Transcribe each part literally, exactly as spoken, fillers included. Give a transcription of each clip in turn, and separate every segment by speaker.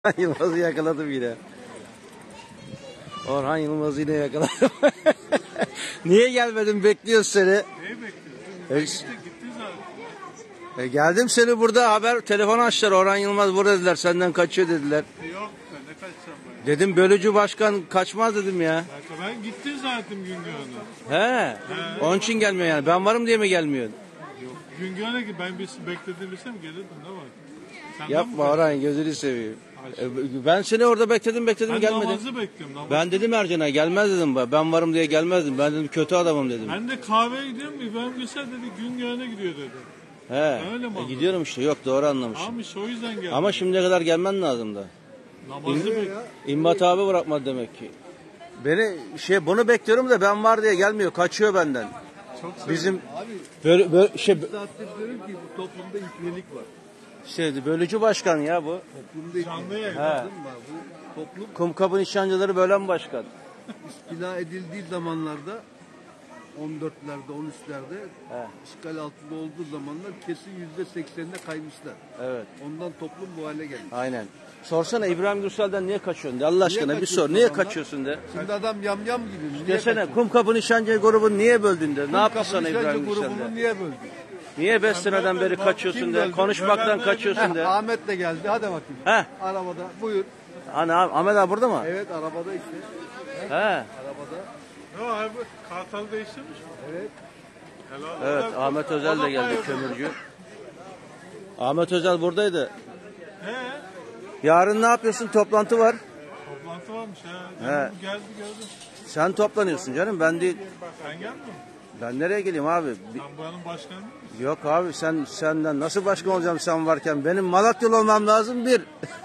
Speaker 1: Yılmaz'ı yakaladım yine. Orhan Yılmaz'ı yine yakaladım. Niye gelmedin? Bekliyoruz seni.
Speaker 2: Neyi bekliyorsun?
Speaker 1: E,
Speaker 2: Gitti zaten.
Speaker 1: e, geldim seni burada haber telefonu açtılar. Orhan Yılmaz burada dediler. Senden kaçıyor dediler.
Speaker 2: Yok ben ne kaçacağım ben.
Speaker 1: Dedim bölücü başkan kaçmaz dedim ya.
Speaker 2: Ben, ben gittim zaten Güngören'e.
Speaker 1: He. He. Onun için gelmiyor yani. Ben varım diye mi gelmiyorsun?
Speaker 2: Yok. Güngören'e ki ben bir beklediğimi bilsem gelirdim ne var? Senden
Speaker 1: Yapma Orhan gözünü seveyim. E, ben seni orada bekledim bekledim
Speaker 2: ben
Speaker 1: gelmedin.
Speaker 2: namazı bekliyorum. Namaz.
Speaker 1: Ben dedim Ercan'a gelmez dedim. Ben varım diye gelmezdim. Ben dedim kötü adamım dedim.
Speaker 2: Ben de kahveye gidiyorum. İbrahim Gülsel dedi Güngören'e gidiyor dedi.
Speaker 1: He.
Speaker 2: Öyle mi
Speaker 1: E,
Speaker 2: oldu?
Speaker 1: gidiyorum işte. Yok doğru anlamışım.
Speaker 2: Tamam işte o yüzden geldim.
Speaker 1: Ama şimdiye kadar gelmen lazımdı.
Speaker 2: Namazı bekliyorum.
Speaker 1: İmbat abi bırakmadı demek ki. Beni şey bunu bekliyorum da ben var diye gelmiyor. Kaçıyor benden.
Speaker 2: Çok sevindim.
Speaker 1: Bizim böyle, böyle şey
Speaker 3: Saattir diyorum ki bu toplumda ipnelik var.
Speaker 1: şey bölücü başkan ya bu.
Speaker 3: Toplumda
Speaker 2: Canlı
Speaker 3: ipnelik
Speaker 2: yayın.
Speaker 1: He.
Speaker 3: var. Bu toplum
Speaker 1: Kumkapı nişancıları bölen başkan.
Speaker 3: istila edildiği zamanlarda on dörtlerde, on üçlerde
Speaker 1: He.
Speaker 3: işgal altında olduğu zamanlar kesin yüzde seksenine kaymışlar.
Speaker 1: Evet.
Speaker 3: Ondan toplum bu hale gelmiş.
Speaker 1: Aynen. Sorsana İbrahim Gürsel'den niye kaçıyorsun de Allah aşkına bir
Speaker 3: kaçıyorsun
Speaker 1: sor. Niye
Speaker 3: adamdan?
Speaker 1: kaçıyorsun de.
Speaker 3: Şimdi adam yamyam gibi. Niye
Speaker 1: Desene
Speaker 3: kaçıyor?
Speaker 1: Kumkapı nişancı grubunu niye böldün de. Ne yaptı
Speaker 3: Kapı
Speaker 1: sana
Speaker 3: Nişancı
Speaker 1: İbrahim
Speaker 3: grubunu
Speaker 1: Gürsel'de?
Speaker 3: niye böldü?
Speaker 1: Niye beş seneden beri kaçıyorsun
Speaker 3: Kim
Speaker 1: de.
Speaker 3: böldü?
Speaker 1: Konuşmaktan
Speaker 2: Ben-
Speaker 1: kaçıyorsun
Speaker 3: Heh,
Speaker 1: de.
Speaker 3: Ahmet de geldi. Hadi bakayım.
Speaker 1: He.
Speaker 3: Arabada. Buyur.
Speaker 1: Hani abi, Ahmet abi burada mı?
Speaker 3: Evet arabada işte.
Speaker 1: He.
Speaker 3: Arabada.
Speaker 2: Ne o abi? Kartal değiştirmiş mi?
Speaker 3: Evet.
Speaker 2: Helal.
Speaker 1: Evet
Speaker 2: O da-
Speaker 1: Ahmet
Speaker 2: o
Speaker 1: Özel
Speaker 2: da
Speaker 1: de geldi
Speaker 2: bayıldı.
Speaker 1: kömürcü. Ahmet Özel buradaydı.
Speaker 2: He.
Speaker 1: Yarın ne yapıyorsun? Toplantı var.
Speaker 2: Toplantı varmış ha.
Speaker 1: He.
Speaker 2: Geldi gördüm.
Speaker 1: Sen toplanıyorsun canım ben değil.
Speaker 2: Sen gelmiyor musun?
Speaker 1: Ben nereye geleyim abi? Bi-
Speaker 2: Sen buranın başkanı değil misin?
Speaker 1: Yok abi sen senden nasıl başkan olacağım sen varken? Benim Malatyalı olmam lazım bir.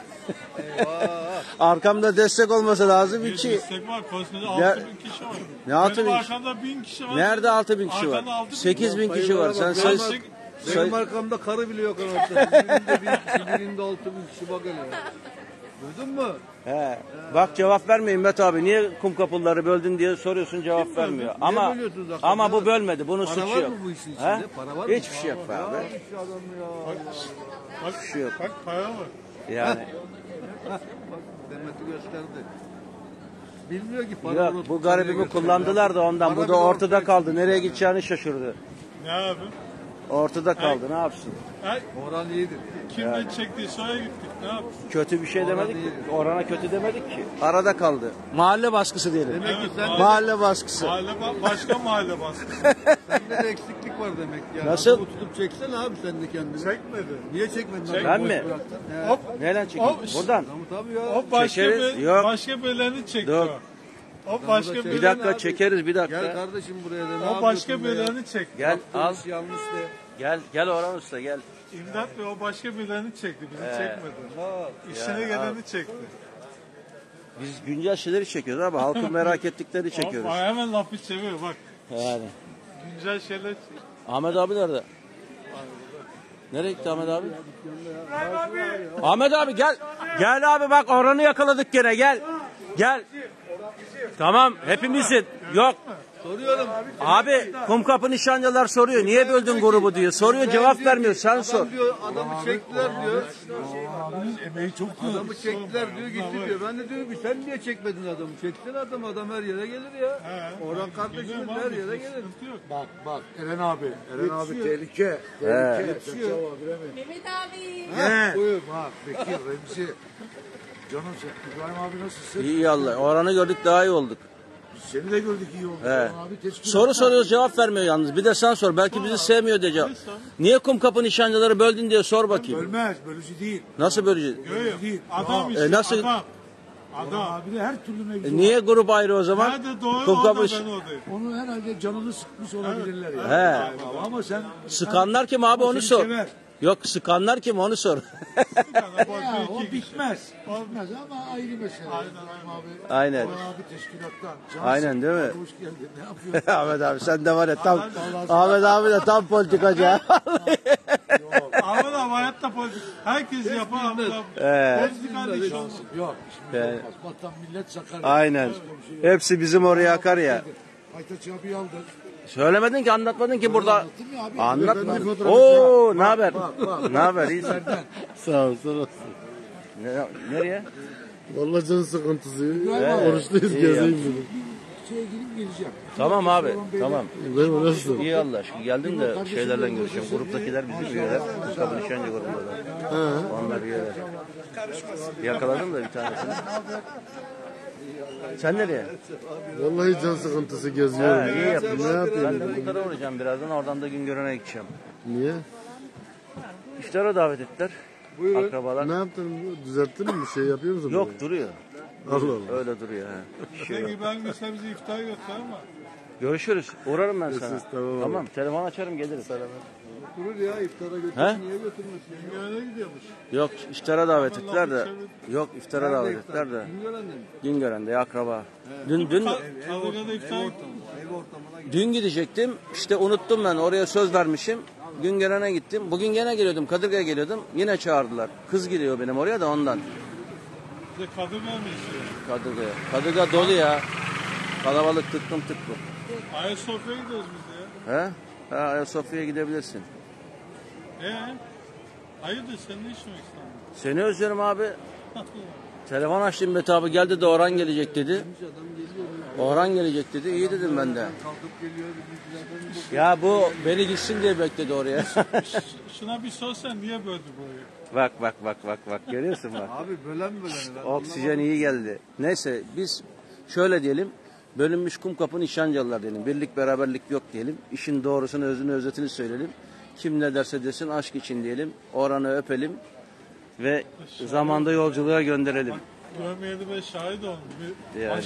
Speaker 1: Arkamda destek olması lazım
Speaker 2: Bir
Speaker 1: iki.
Speaker 2: destek var. Koskoca
Speaker 1: Ne-
Speaker 2: altı bin kişi var.
Speaker 1: Ne altı
Speaker 2: Benim
Speaker 1: bin?
Speaker 2: arkamda bin kişi var.
Speaker 1: Nerede altı bin kişi var?
Speaker 2: Arkanda altı bin
Speaker 1: Sekiz bin kişi var. Sen
Speaker 3: Benim,
Speaker 1: say...
Speaker 3: say,
Speaker 1: say-
Speaker 3: benim arkamda karı bile yok anahtar. Birinde bir kişi, birinde altı bin kişi bak hele. Duydun mu?
Speaker 1: He. Bak cevap vermeyin Met abi. Niye kum kapıları böldün diye soruyorsun cevap vermiyor. Ama
Speaker 3: bölüyorsunuz hakikaten?
Speaker 1: ama bu bölmedi. Bunun
Speaker 3: Para
Speaker 1: suçu
Speaker 3: var
Speaker 1: yok.
Speaker 3: mı bu işin içinde?
Speaker 1: He?
Speaker 3: Para var mı?
Speaker 1: Hiçbir şey yok be abi.
Speaker 3: Şu adam ya.
Speaker 2: Bak,
Speaker 1: Hiçbir şey yok.
Speaker 2: bak para var.
Speaker 1: Yani
Speaker 3: Bak Demet'i gösterdi. Bilmiyor ki para
Speaker 1: yok,
Speaker 3: vurup
Speaker 1: bu
Speaker 3: parayı
Speaker 1: garibimi
Speaker 3: gösteriyor.
Speaker 1: kullandılar da ondan.
Speaker 3: Para
Speaker 1: Bu
Speaker 3: bile
Speaker 1: da ortada
Speaker 3: ortaya
Speaker 1: kaldı. Nereye gideceğini şaşırdı.
Speaker 2: Ne abi?
Speaker 1: Ortada kaldı. Ne yapsın?
Speaker 2: Ay,
Speaker 3: Moral iyidir.
Speaker 2: kim ne çektiyse oraya gittik. Ne yaptık?
Speaker 1: Kötü bir şey
Speaker 3: Orada
Speaker 1: demedik ki.
Speaker 3: değil.
Speaker 1: Orana kötü demedik ki. Arada kaldı. Mahalle baskısı diyelim.
Speaker 3: Demek ki
Speaker 2: Evet,
Speaker 3: sen
Speaker 2: mahalle-
Speaker 1: Mahalle baskısı.
Speaker 2: Mahalle ba- başka mahalle baskısı.
Speaker 3: sende de eksiklik var demek ya.
Speaker 1: Nasıl?
Speaker 3: Adamı tutup çeksene abi sen de kendini.
Speaker 2: Çekmedi.
Speaker 3: Niye çekmedin?
Speaker 2: Çek-
Speaker 3: adamı
Speaker 1: Ben
Speaker 3: boş
Speaker 1: mi?
Speaker 3: bıraktın? He.
Speaker 2: Hop.
Speaker 1: Nereden çekiyorsun?
Speaker 2: Hop.
Speaker 1: Buradan.
Speaker 3: Adamı tabii ya.
Speaker 2: O başka
Speaker 1: Çekeriz.
Speaker 2: bir,
Speaker 1: Yok.
Speaker 2: başka birilerini çekti
Speaker 1: Yok.
Speaker 2: o. O başka
Speaker 3: çek-
Speaker 1: Bir
Speaker 2: birilerini,
Speaker 1: dakika
Speaker 3: abi.
Speaker 1: çekeriz bir
Speaker 3: Gel
Speaker 1: dakika.
Speaker 3: kardeşim buraya da ne
Speaker 2: o
Speaker 3: yapıyorsun
Speaker 2: başka
Speaker 3: be ya?
Speaker 2: birilerini çekti.
Speaker 1: Gel
Speaker 3: Yaptığın
Speaker 1: al.
Speaker 3: iş yanlış de.
Speaker 1: Gel gel Orhan Usta gel.
Speaker 2: İmdat Bey o başka birilerini çekti. Bizi çekmedi.
Speaker 3: Ha.
Speaker 2: İşine
Speaker 1: Ya,
Speaker 2: geleni çekti.
Speaker 1: Biz güncel şeyleri çekiyoruz abi. Halkın merak ettikleri çekiyoruz.
Speaker 2: O, hemen lafı çeviriyor bak.
Speaker 1: Yani.
Speaker 2: Güncel şeyler.
Speaker 1: Ahmet abi nerede? Nereye gitti Ahmet abi? Ahmet abi gel. Gel abi bak Orhan'ı yakaladık gene gel. Gel. Tamam hepimizin. Yok.
Speaker 3: Soruyorum.
Speaker 1: Abi Kumkapı nişancılar soruyor. Niye böldün grubu diyor. Soruyor cevap vermiyor. Sen
Speaker 3: Adam
Speaker 1: sor.
Speaker 3: diyor adamı çektiler diyor.
Speaker 2: Emeği çok
Speaker 3: Adamı çektiler diyor gitti diyor. Ben de diyorum ki sen niye çekmedin adamı? Çektin adam adam her yere gelir ya. Orhan kardeşimiz her yere gelir.
Speaker 4: Bak bak Eren abi. Eren abi tehlike.
Speaker 1: He.
Speaker 4: Tehlike. Sen cevap veremedin.
Speaker 5: Mehmet abi.
Speaker 4: He. Buyur bak Bekir, Remzi. Canım sen İbrahim abi nasılsın?
Speaker 1: İyi Allah. Orhan'ı gördük daha iyi olduk.
Speaker 4: Biz seni de gördük iyi oldu.
Speaker 1: He.
Speaker 4: Eren abi teşekkür
Speaker 1: Soru soruyoruz cevap vermiyor yalnız. Bir de sen sor. Belki bizi sevmiyor diye cevap. Niye Kumkapı nişancıları böldün diye sor bakayım.
Speaker 4: Bölmez, bölücü değil.
Speaker 1: Nasıl böleceğiz?
Speaker 4: Bölücü değil.
Speaker 2: Adam
Speaker 4: Aa,
Speaker 2: işte
Speaker 1: E, nasıl-
Speaker 2: adam.
Speaker 4: Adam
Speaker 2: Adam.
Speaker 4: abi de her türlü mevzu
Speaker 1: E, niye grup ayrı o zaman?
Speaker 2: Nerede doğru
Speaker 1: Kumkapı
Speaker 2: orada
Speaker 1: iş-
Speaker 2: ben oradayım.
Speaker 4: var. Onu herhalde canını sıkmış olabilirler ya.
Speaker 1: He.
Speaker 4: Ama sen
Speaker 1: Sıkanlar kim abi
Speaker 4: O
Speaker 1: onu
Speaker 4: seni
Speaker 1: sor.
Speaker 4: sever.
Speaker 1: Yok sıkanlar kim onu sor.
Speaker 4: ya o bitmez. Bitmez ama ayrı mesele.
Speaker 2: Aynen,
Speaker 4: İbrahim abi.
Speaker 1: Aynen.
Speaker 4: Orhan abi teşkilattan. Cansın.
Speaker 1: Aynen, değil mi?
Speaker 4: Hoş geldin. Ne yapıyorsun?
Speaker 1: Ahmet abi sen de var ya tam Ahmet abi de tam politikacı. ha.
Speaker 2: Ahmet abi hayatta politik. Herkes yapar Ahmet abi.
Speaker 1: He.
Speaker 2: Politika iş olmaz.
Speaker 4: Yok. Şimdi
Speaker 1: He.
Speaker 4: olmaz. Vatan millet sakar.
Speaker 1: Aynen. Hepsi bizim oraya akar ya.
Speaker 4: Aytaç abi aldı.
Speaker 1: Söylemedin ki anlatmadın ki burada.
Speaker 4: Anlattım ya abi.
Speaker 1: Anlatma.
Speaker 4: Ben bir fotoğrafı-
Speaker 1: Oo ne
Speaker 4: Bak,
Speaker 1: haber?
Speaker 4: bak, bak.
Speaker 1: Ne haber? İyisin. Sağ ol, sağ olasın. Ne, nereye?
Speaker 5: Vallahi can sıkıntısı.
Speaker 1: Evet,
Speaker 5: Oruçluyuz
Speaker 1: iyi
Speaker 5: gezeyim
Speaker 1: yaptın.
Speaker 5: dedim.
Speaker 4: Şeye gidip geleceğim.
Speaker 1: Tamam abi, tamam.
Speaker 5: İbrahim nasılsın?
Speaker 1: İyi Allah aşkına. Geldim de şeylerle görüşüyorum. Gruptakiler bizim üyeler. Kabul işkence grubunda da. Onlar üyeler. Yakaladım da bir tanesini. Sen nereye?
Speaker 5: Vallahi can sıkıntısı geziyorum.
Speaker 1: Ha, iyi yaptın.
Speaker 5: Ne yapayım?
Speaker 1: Ben de muhtara uğrayacağım birazdan. Oradan da Güngören'e gideceğim.
Speaker 5: Niye?
Speaker 1: İftara davet ettiler. Akrabalar.
Speaker 5: Ne yaptın? Düzelttin mi? Bir şey yapıyor musun?
Speaker 1: Yok
Speaker 5: böyle?
Speaker 1: duruyor.
Speaker 5: Allah Allah.
Speaker 1: Öyle duruyor. He. Bir şey yok.
Speaker 2: Peki ben gitsem bizi iftara götür ama.
Speaker 1: Görüşürüz. Uğrarım ben sana.
Speaker 5: tamam abi.
Speaker 1: Tamam. Telefon açarım gelirim.
Speaker 3: Durur ya iftara
Speaker 1: He?
Speaker 3: götürsün niye götürmesin?
Speaker 2: Güngören'e gidiyormuş.
Speaker 1: Yok iftara davet ettiler de. Yok iftara davet ettiler de.
Speaker 3: Güngören'de mi?
Speaker 1: Güngören'de akraba. Dün dün
Speaker 2: Kadırga'da iftar
Speaker 3: Ev ortamına git.
Speaker 1: dün gidecektim. İşte unuttum ben. Oraya söz vermişim. Güngören'e gittim. Bugün gene geliyordum. Kadırga'ya geliyordum. Yine çağırdılar. Kız gidiyor benim oraya da ondan.
Speaker 2: bir de Kadırga mı istiyor?
Speaker 1: Kadırga'ya. Kadırga dolu ya. Kalabalık tıklım tıklım.
Speaker 2: Ayasofya'ya gidiyoruz biz de ya.
Speaker 1: He? Ha, Ayasofya'ya gidebilirsin.
Speaker 2: Ee? Hayırdır sen ne işin var İstanbul'da?
Speaker 1: Seni özlüyorum abi. Telefon açtım Mete abi geldi de Orhan gelecek dedi. Orhan gelecek dedi. İyi dedim ben de.
Speaker 3: Kalkıp geliyor bizimkilerden bu.
Speaker 1: Ya bu beni gitsin diye bekledi oraya.
Speaker 2: Şuna bir sorsan niye böldü burayı?
Speaker 1: Bak bak bak bak bak görüyorsun bak.
Speaker 3: Abi bölen bölen.
Speaker 1: Oksijen iyi geldi. Neyse biz şöyle diyelim. Bölünmüş kum kapı nişancılar diyelim. Birlik beraberlik yok diyelim. İşin doğrusunu özünü özetini söyleyelim. Kim ne derse desin aşk için diyelim. Oranı öpelim. Ve zamanda yolculuğa gönderelim.
Speaker 2: Görmeyeli ben şahit oldum. Bir
Speaker 1: Yani.